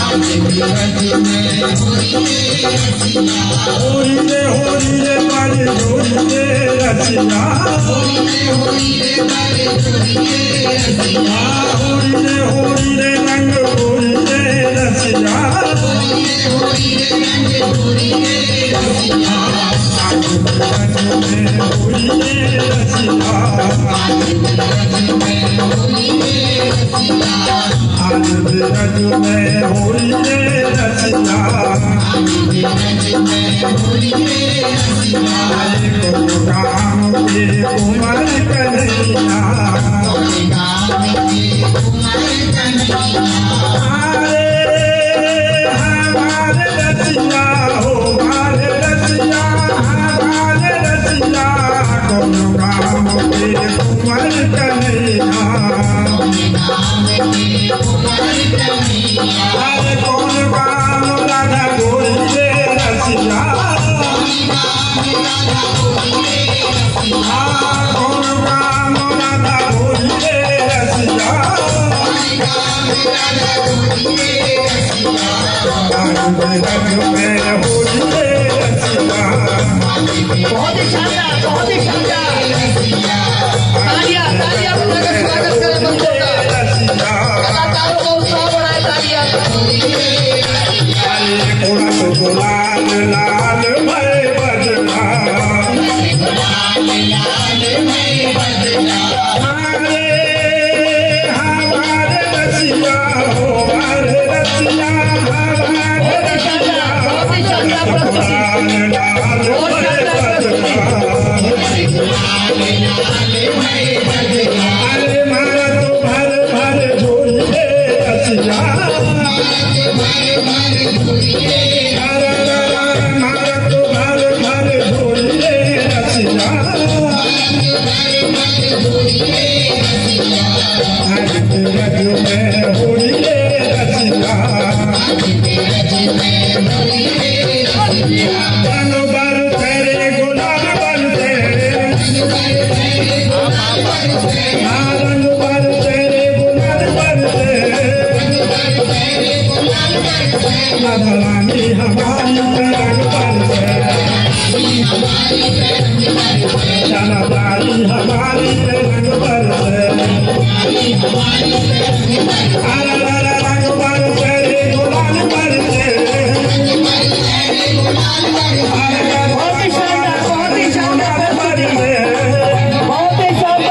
होली रे बाजे होली रे रसिया होली रे रंग होली रे रसिया होली रे रसिया आनंद रज में होली रे रसिया काम के कुमार कन्हैया हमारे रसिया हो हमारे रसिया हमारे रसिया कौन काम के कुमार कन्हैया अरे कौन काम राधा गोरी रे रसिया कौन काम राधा गोरी रे रसिया आनंद रज में होली रे रसिया बहुत ही शानदार तालियां बजाकर स्वागत करें बच्चों का कलाकारों को उत्साह बढ़ाए तालियां लाल लाल भय बजना हमारे रसिया हो हमारे रसिया हमारे रसिया लाल लाल भय बजना अरे मारा तो भर भर झोली रे रसिया मारा तो भर भर झोली रे रसिया रज में होली रे रसिया रंग बर तेरे गुलाल बर तेरे रंग बर तेरे गुलाल बर तेरे रानी हमारी रंग बर तेरे रानी हमारी रंग बर तेरे